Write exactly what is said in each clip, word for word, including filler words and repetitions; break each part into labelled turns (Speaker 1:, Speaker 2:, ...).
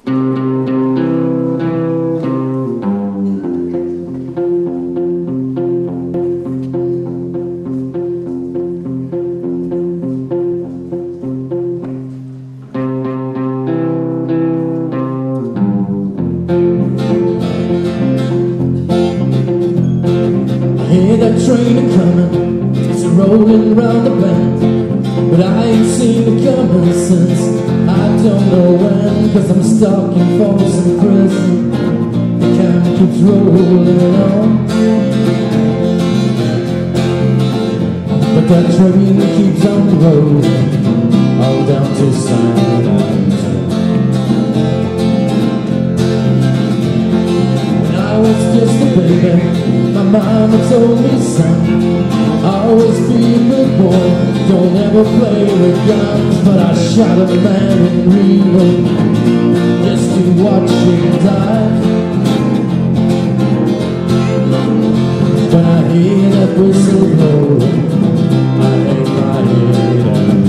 Speaker 1: Train coming, it's rolling round the bend, but I ain't seen it coming since I don't know when, cause I'm stuck in Folsom Prison. The camp keeps rolling on, but that train keeps on rolling all down to San Antonio. When I was just a baby, my mama told me, son, always be a good boy, don't ever play with guns. But I shot a man in Reno just to watch him die. When I hear that whistle blow, I hang my head down.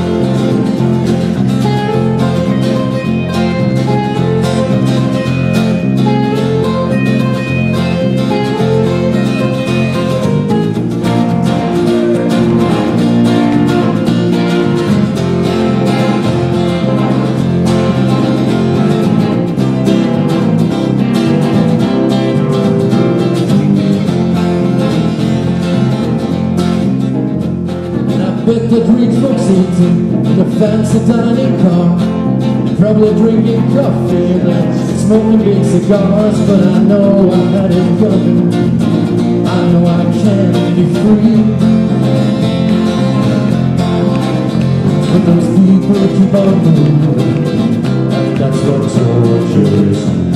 Speaker 1: Bet that rich folks eating in a fancy dining car, probably drinking coffee and smoking big cigars. But I know I had it coming, I know I can be free. But those people keep on moving, and that's what tortures me.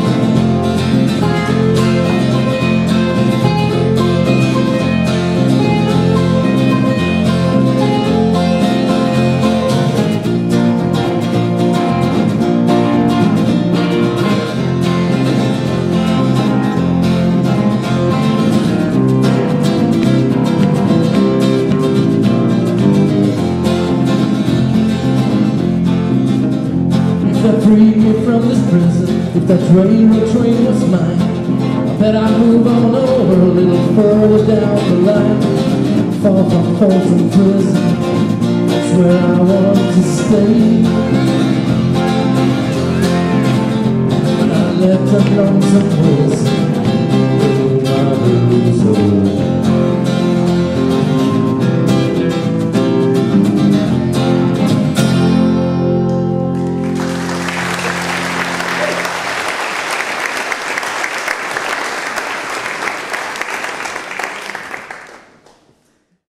Speaker 1: Free me from this prison, if that railroad train was mine, I bet I'd move on over a little further down the line. Far from Folsom Prison, that's where I want to stay. When I left that lonesome prison, oh, my blues, oh.